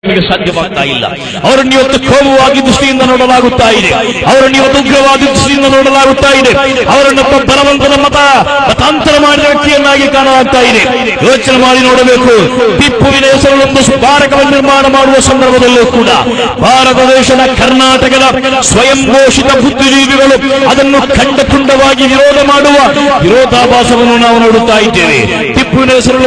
ಸಾಧ್ಯವಾಗ್ತಾ ಇಲ್ಲ. ಅವರನ್ನು ಇವತ್ತು ಕೋಮುವಾಗಿ ದೃಷ್ಟಿಯಿಂದ ನೋಡಲಾಗುತ್ತಾ ಇದೆ, ಅವರನ್ನು ಇವತ್ತು ಉಗ್ರವಾದಿ ದೃಷ್ಟಿಯಿಂದ ನೋಡಲಾಗುತ್ತಾ ಇದೆ, ಅವರನ್ನು ಬಲವಂತದ ಮತಾಂತರ ಮಾಡಿದ ವ್ಯಕ್ತಿಯನ್ನಾಗಿ ಕಾಣಲಾಗ್ತಾ ಇದೆ. ಯೋಚನೆ ಮಾಡಿ ನೋಡಬೇಕು. ಟಿಪ್ಪುವಿನ ಹೆಸರಲ್ಲೊಂದು ಸ್ಮಾರಕವನ್ನು ನಿರ್ಮಾಣ ಮಾಡುವ ಸಂದರ್ಭದಲ್ಲೂ ಕೂಡ ಭಾರತ ದೇಶದ ಕರ್ನಾಟಕದ ಸ್ವಯಂ ಘೋಷಿತ ಬುದ್ಧಿಜೀವಿಗಳು ಅದನ್ನು ಖಂಡಖಂಡವಾಗಿ ವಿರೋಧ ಮಾಡುವ ವಿರೋಧಾಭಾಸವನ್ನು ನಾವು ನೋಡುತ್ತಾ ಇದ್ದೇವೆ. ಟಿಪ್ಪುವಿನ ಹೆಸರು